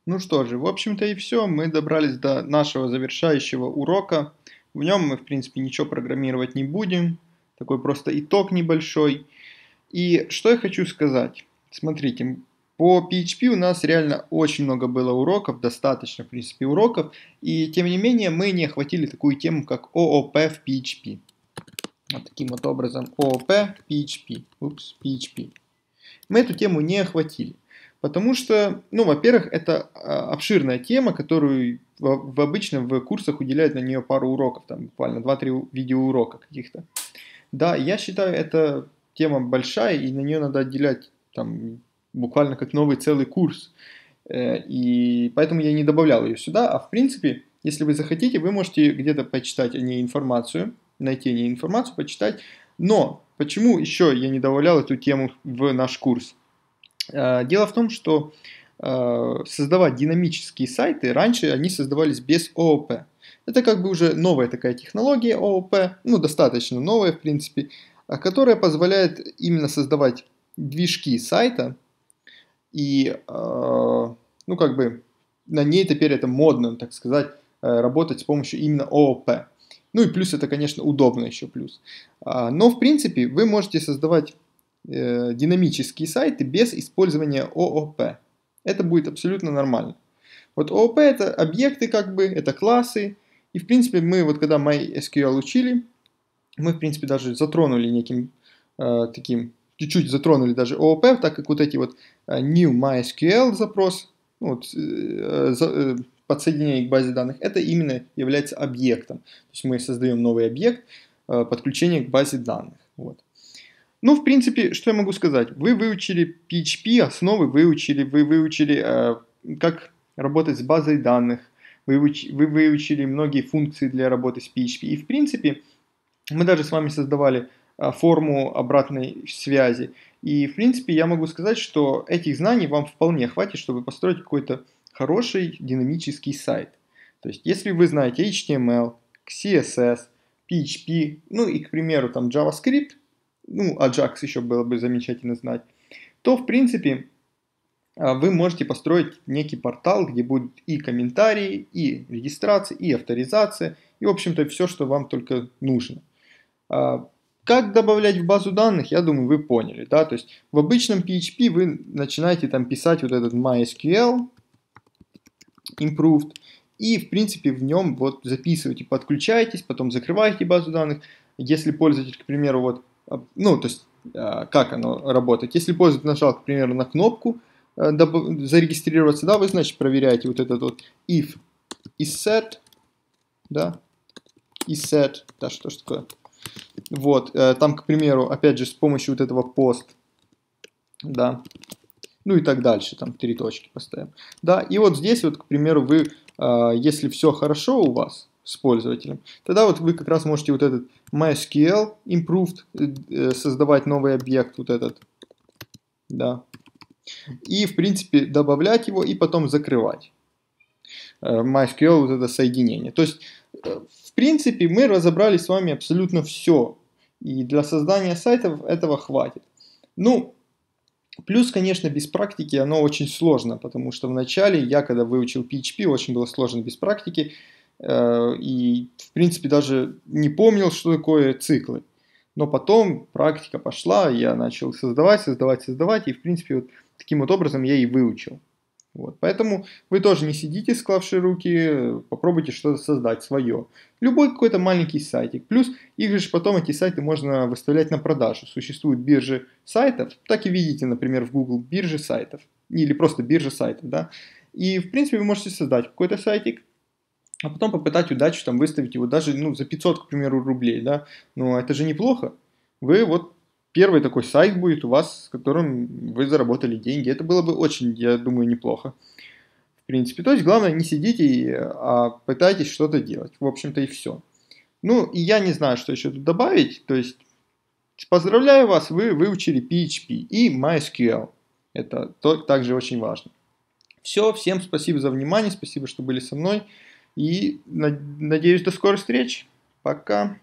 Ну что же, в общем-то и все. Мы добрались до нашего завершающего урока. В нем мы, в принципе, ничего программировать не будем. Такой просто итог небольшой. И что я хочу сказать. Смотрите, по PHP у нас реально очень много было уроков, достаточно, в принципе, уроков. И тем не менее мы не охватили такую тему, как ООП в PHP. Вот таким вот образом ООП в PHP. Упс, PHP. Мы эту тему не охватили. Потому что, ну, во-первых, это обширная тема, которую обычно в курсах уделяют на нее пару уроков, там буквально два-три видеоурока каких-то. Да, я считаю, эта тема большая, и на нее надо отделять там буквально как новый целый курс. И поэтому я не добавлял ее сюда. А в принципе, если вы захотите, вы можете где-то почитать о ней информацию, найти о ней информацию, почитать. Но почему еще я не добавлял эту тему в наш курс? Дело в том, что создавать динамические сайты, раньше они создавались без ООП. Это как бы уже новая такая технология ООП, ну достаточно новая в принципе, которая позволяет именно создавать движки сайта и, ну как бы на ней теперь это модно, так сказать, работать с помощью именно ООП. Ну и плюс это, конечно, удобно еще плюс. Но в принципе вы можете создавать динамические сайты без использования ООП. Это будет абсолютно нормально. Вот ООП это объекты как бы, это классы. И в принципе мы вот когда MySQL учили, мы в принципе даже затронули неким таким, чуть-чуть затронули даже ООП, так как вот эти вот new MySQL запрос, ну, вот, подсоединение к базе данных, это именно является объектом. То есть мы создаем новый объект подключения к базе данных. Вот. Ну, в принципе, что я могу сказать? Вы выучили PHP, основы выучили, вы выучили, как работать с базой данных, вы выучили многие функции для работы с PHP. И, в принципе, мы даже с вами создавали форму обратной связи. И, в принципе, я могу сказать, что этих знаний вам вполне хватит, чтобы построить какой-то хороший динамический сайт. То есть, если вы знаете HTML, CSS, PHP, ну и, к примеру, там JavaScript, ну, Ajax еще было бы замечательно знать, то, в принципе, вы можете построить некий портал, где будут и комментарии, и регистрация, и авторизация, и, в общем-то, все, что вам только нужно. Как добавлять в базу данных, я думаю, вы поняли, да, то есть в обычном PHP вы начинаете там писать вот этот MySQL, improved, и, в принципе, в нем вот записываете, подключаетесь, потом закрываете базу данных. Если пользователь, к примеру, вот, ну, то есть, как оно работает. Если пользователь нажал, к примеру, на кнопку зарегистрироваться, да, вы, значит, проверяете вот этот вот if is set, да, is set, да, что ж такое. Вот, там, к примеру, опять же, с помощью вот этого post, да, ну и так дальше, там 3 точки поставим. Да, и вот здесь вот, к примеру, вы, если все хорошо у вас с пользователем, тогда вот вы как раз можете вот этот MySQL improved создавать новый объект вот этот, да, и в принципе добавлять его и потом закрывать. MySQL вот это соединение. То есть, в принципе, мы разобрали с вами абсолютно все. И для создания сайтов этого хватит. Ну, плюс, конечно, без практики оно очень сложно, потому что вначале я, когда выучил PHP, очень было сложно без практики, и, в принципе, даже не помнил, что такое циклы. Но потом практика пошла, я начал создавать, и, в принципе, вот таким вот образом я и выучил. Вот. Поэтому вы тоже не сидите, склавши руки, попробуйте что-то создать свое. Любой какой-то маленький сайтик. Плюс их же потом эти сайты можно выставлять на продажу. Существуют биржи сайтов, так и видите, например, в Google биржи сайтов. Или просто биржа сайтов, да. И, в принципе, вы можете создать какой-то сайтик, а потом попытать удачу там выставить его даже, ну, за 500, к примеру, рублей, да. Но это же неплохо. Вы вот первый такой сайт будет у вас, с которым вы заработали деньги. Это было бы очень, я думаю, неплохо. В принципе. То есть, главное, не сидите, а пытайтесь что-то делать. В общем-то, и все. Ну, и я не знаю, что еще тут добавить. То есть, поздравляю вас, вы выучили PHP и MySQL. Это также очень важно. Все, всем спасибо за внимание, спасибо, что были со мной. И надеюсь, до скорой встречи. Пока.